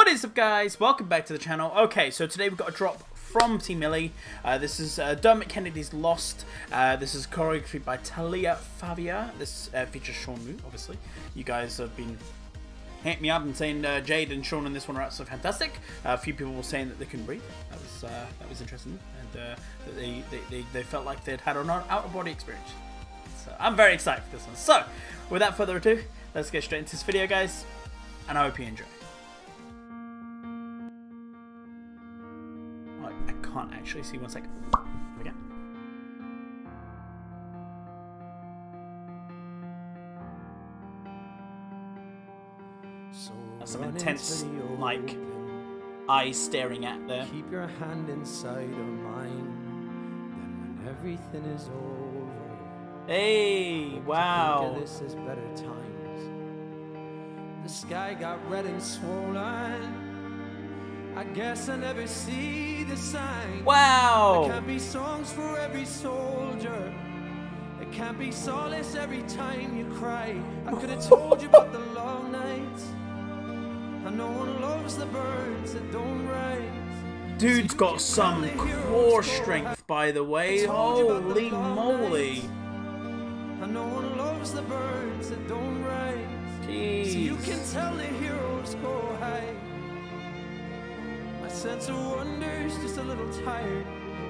What is up, guys? Welcome back to the channel. Okay, so today we've got a drop from Team Millie. This is Dermot Kennedy's Lost. This is choreography by Talia Favia. This features Sean Wu, obviously. You guys have been hitting me up and saying Jade and Sean in this one are absolutely fantastic. A few people were saying that they couldn't breathe. That was interesting, and that they felt like they'd had an out-of-body experience. So I'm very excited for this one. So, without further ado, let's get straight into this video, guys, and I hope you enjoy. I can't actually see. 1 second. Here we go. That's some intense, like, eyes staring at there. Keep your hand inside of mine. Then when everything is over, hey, wow. This is better times. The sky got red and swollen. I guess I never see the sign. Wow. There can't be songs for every soldier. There can't be solace every time you cry. I could have told you about the long nights. And no one loves the birds that don't rise. Dude's got some core strength, by the way. Holy moly. And no one loves the birds that don't rise. Jeez. So you can tell the heroes go high. My sense of wonder's just a little tired.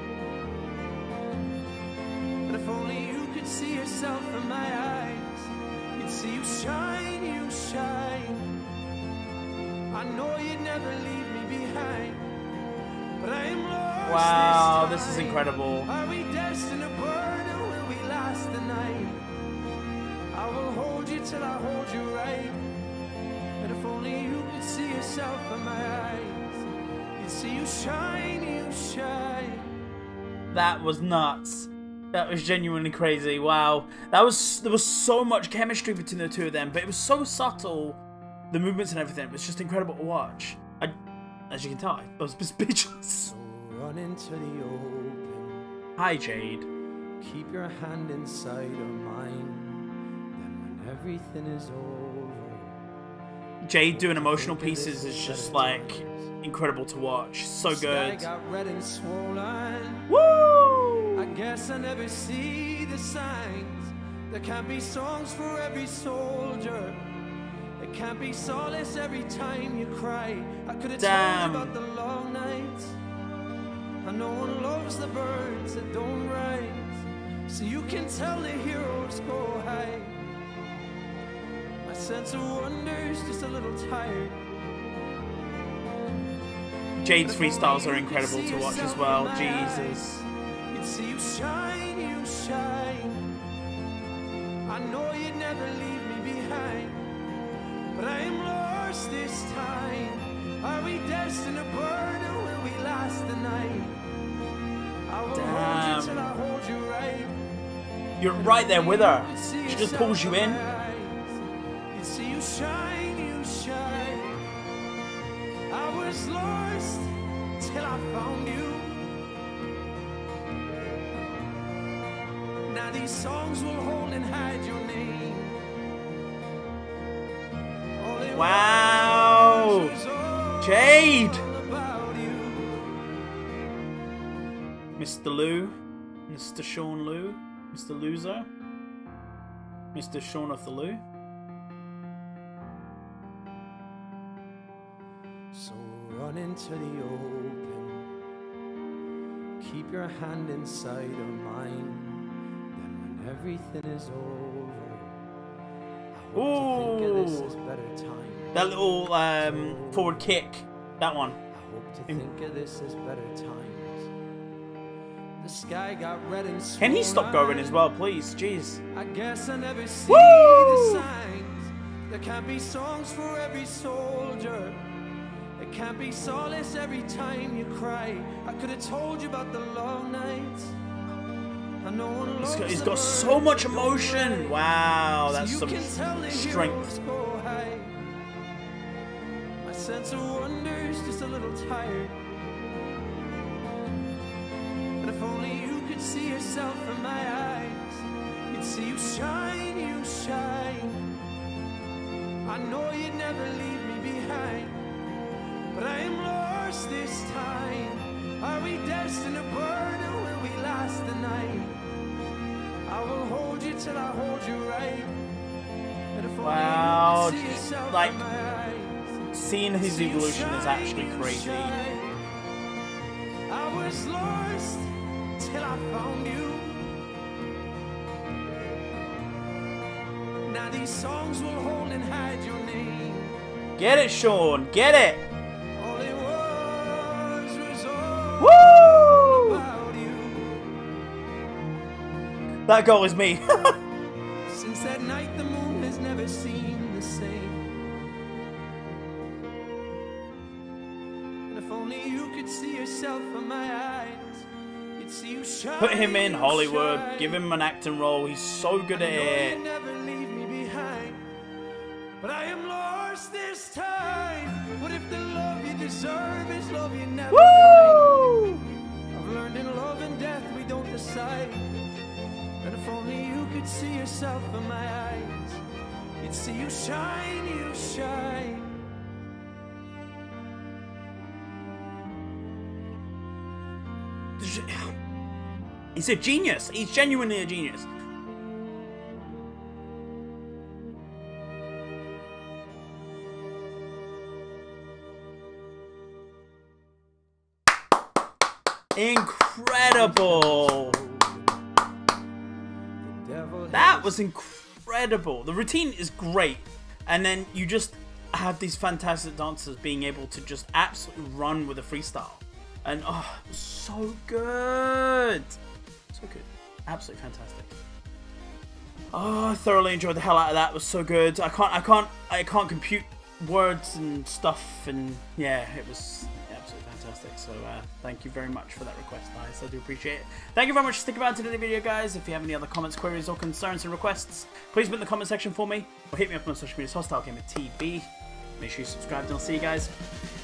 But if only you could see yourself in my eyes, you'd see you shine, you shine. I know you'd never leave me behind, but I am lost. Wow, this is incredible. Are we destined to burn, or will we last the night? I will hold you till I hold you right. But if only you could see yourself in my eyes, you'd see you shine, you shine. That was nuts. That was genuinely crazy. Wow. There was so much chemistry between the two of them, but it was so subtle. The movements and everything, it was just incredible to watch. As you can tell, I was speechless. So run into the open. Hi, Jade. Keep your hand inside of mine. Then when everything is over, Jade doing emotional pieces is just like incredible to watch. So good. Got red and swollen. Woo! I guess I never see the signs. There can't be songs for every soldier. It can't be solace every time you cry. I could have told you about the long nights. And no one loves the birds that don't rise. So you can tell the heroes go high. My sense of wonder's just a little tired. Jade's freestyles are incredible to watch as well. Jesus. You'd see you shine, you shine. I know you'd never leave me behind. But I am lost this time. Are we destined to burn, or will we last the night? I will hold you till I hold you right. You're right there with her. She just pulls you in. You see you shine, you shine. I was lost till I found you. Now these songs will hold and hide your name. Wow! Jade! Mr. Lou, Mr. Sean Lou, Mr. Loser, Mr. Sean of the Lou. So run into the open. Keep your hand inside of mine. Then when everything is over, I hope to think of this as better times. That little forward kick, that one. I hope to think of this as better times. The sky got red and swollen. Can he stop going as well, please? Jeez. I guess I never see the signs. There can't be songs for every soldier. There can't be solace every time you cry. I could have told you about the long nights. And no one loves He's got so much emotion. Wow, that's so some strength. My sense of wonder's just a little tired. But if only you could see yourself in my eyes, you'd see you shine, you shine. I know you'd never leave me behind. but I am lost this time. Are we destined to burn, or will we last the night? I will hold you till I hold you right. But if wow, only you could see yourself like in my eyes, seeing his evolution is actually crazy. I was lost till I found you. Now these songs will hold and hide your name. Get it, Sean. Get it. All it was all Woo! about you. That goal is me. Since that night, the moon has never seemed the same. And if only you could see yourself in my eyes, you'd see you shine. Put him in Hollywood. Shine. Give him an acting role. He's so good at I know it. you'll never leave me behind, but I am lost this time. What if the love you deserve is love you never find? Woo! I've learned in love and death we don't decide. And if only you could see yourself in my eyes, you'd see you shine, you shine. He's a genius. He's genuinely a genius. Incredible. That was incredible. The routine is great. And then you just have these fantastic dancers being able to just absolutely run with a freestyle. And oh, it was so good. So good. Absolutely fantastic. Oh, I thoroughly enjoyed the hell out of that. It was so good. I can't compute words and stuff, and yeah, it was absolutely fantastic. So thank you very much for that request, guys. I do appreciate it. Thank you very much for sticking around to the video, guys. If you have any other comments, queries, or concerns and requests, please put in the comment section for me, or hit me up on social media, HostileGamerTV. Make sure you subscribe, and I'll see you guys